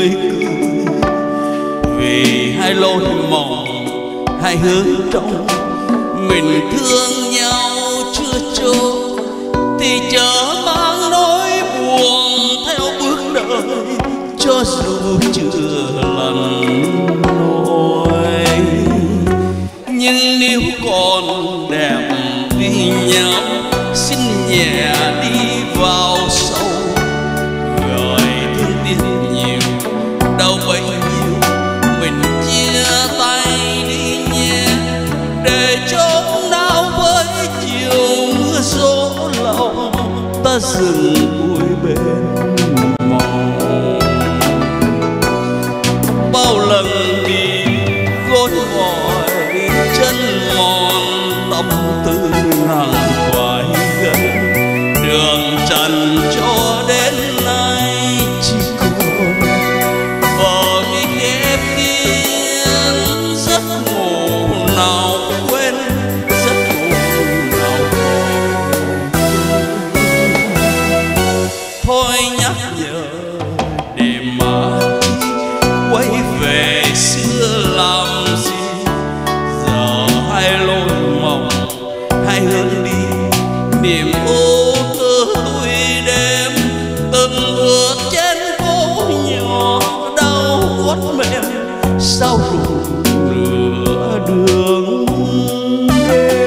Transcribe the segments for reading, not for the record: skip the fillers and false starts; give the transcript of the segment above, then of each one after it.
tươi cười. Vì hai lối mòn, hai hướng trong, mình thương nhau chưa trôi thì chớ mang nỗi buồn theo bước đời, cho dù chưa lần nỗi. Nhưng nếu còn đẹp vì nhau, xin nhẹ đi vào sâu, người thương tiếc nhiều đâu bấy nhiêu, mình chia tay đi nhé, để chốn nào với chiều mưa gió lòng ta dừng vui bên màu. Bao lần đi gối mỏi chân mòn, tâm tư nặng quay gần, đường trần cho đến nay chỉ còn bờ mi khép kín giấc ngủ nào quên, giấc ngủ nào quên. Thôi nhắc nhở để mà quay về xưa làm gì, giờ hai lối mộng hai hướng đi, niềm ô cơ tuổi đêm từng bước trên phố nhỏ đau quất mềm sao đủ nửa đường đêm.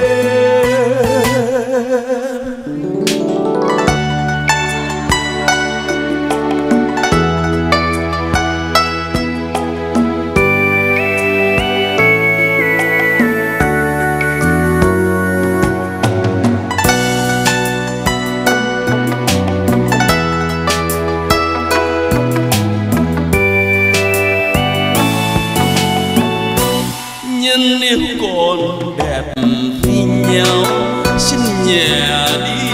Nhưng nếu còn đẹp vì nhau, xin nhẹ đi